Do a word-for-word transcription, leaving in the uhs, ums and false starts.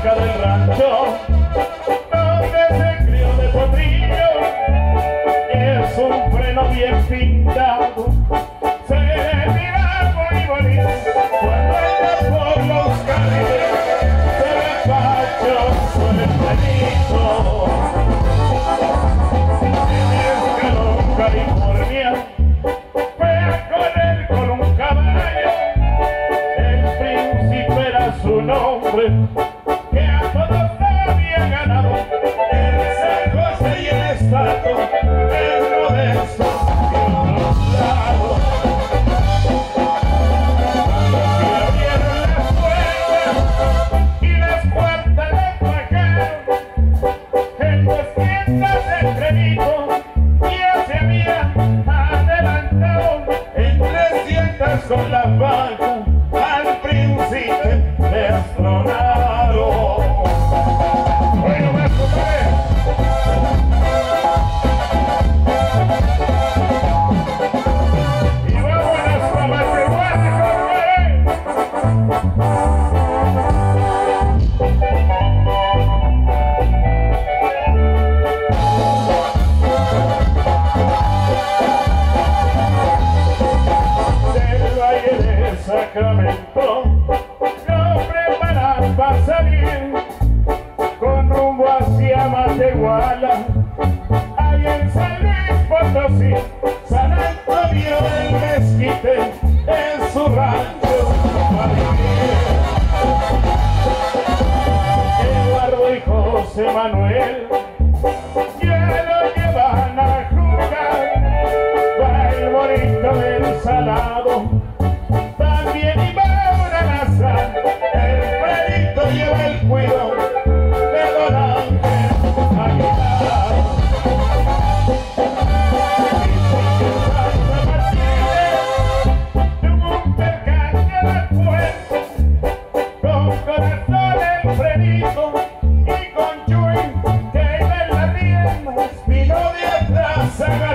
cerca del rancho donde se crió de potrillo. Es un freno bien pintado, se mira muy bonito cuando anda por los carriles. Se ve pacho con el frenito. En Escalón, California, fue con él con un caballo. El príncipe era su nombre, que a todos había ganado. En San José y el estado, el modesto y otros lados. Y abrieron las puertas y las puertas les bajaron en dos tiendas de crédito. Ya se habían adelantado en trescientas con la vaca. Al príncipe destronaron. Bueno, más compadre. Y vámonos para Matehuala, del Valle de Sacramento lo preparan para salir con rumbo hacia Matehuala. Ahí en San Luis Potosí, San Antonio del Mezquite es su rancho para vivir. Eduardo y José Manuel ya lo llevan a jugar. Va el bonito del Salado, también iba una laza. El Fredito lleva el cuido de Don Ángel Aguilar. Dicen que Santa Martínez tuvo un percance a la puerta, con corazón el Fredito y con Chuy que iba en las riendas, vino de atrás a